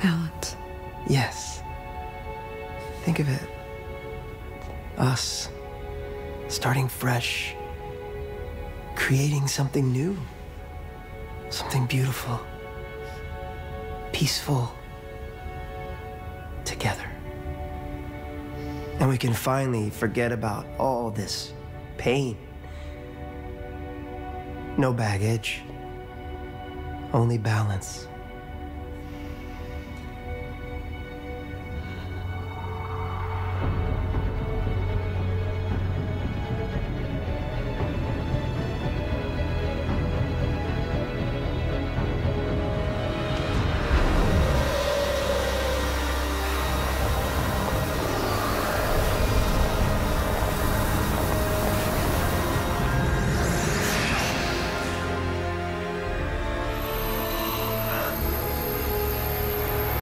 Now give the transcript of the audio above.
Balance. Yes. Think of it. Us. Starting fresh. Creating something new. Something beautiful. Peaceful. Together. And we can finally forget about all this pain. No baggage. Only balance.